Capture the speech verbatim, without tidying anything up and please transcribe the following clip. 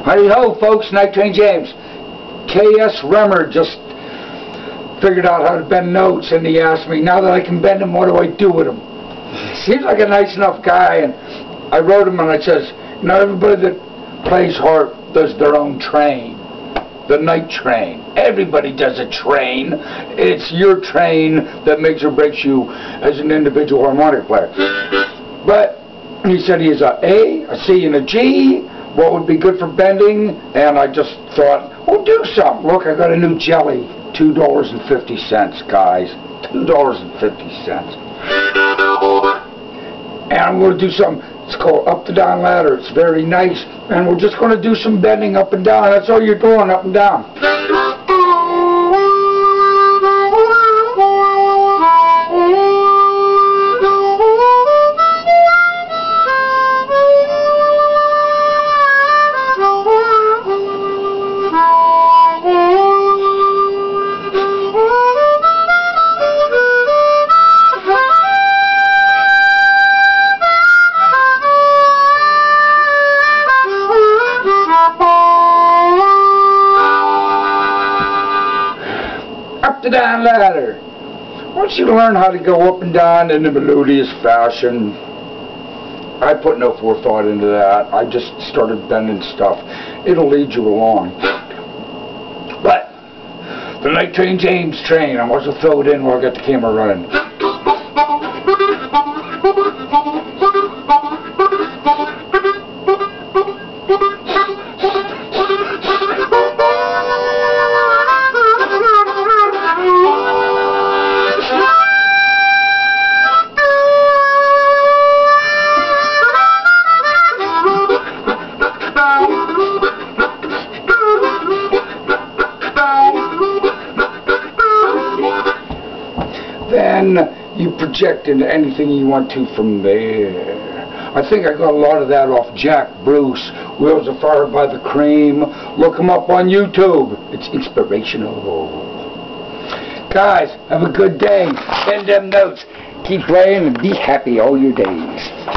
Howdy ho, folks. Night Train James. K S Remmer just figured out how to bend notes, and he asked me, now that I can bend them, what do I do with them? Seems like a nice enough guy, and I wrote him and I says, you know, everybody that plays harp does their own train. The night train. Everybody does a train. It's your train that makes or breaks you as an individual harmonic player. But he said he has a A, a C, and a G. What would be good for bending? And I just thought, well, do something. Look, I got a new jelly. two dollars and fifty cents, guys. two dollars and fifty cents. And I'm going to do some, it's called Up the Down Ladder. It's very nice. And we're just going to do some bending up and down. That's all you're doing, up and down. Up the down ladder. Once you learn how to go up and down in a melodious fashion, I put no forethought into that. I just started bending stuff. It'll lead you along. But the Night Train James train, I'm going to throw it in while I got the camera running. Then you project into anything you want to from there. I think I got a lot of that off Jack Bruce, Wheels of Fire by the Cream. Look him up on YouTube. It's inspirational. Guys, have a good day. Bend them notes. Keep playing and be happy all your days.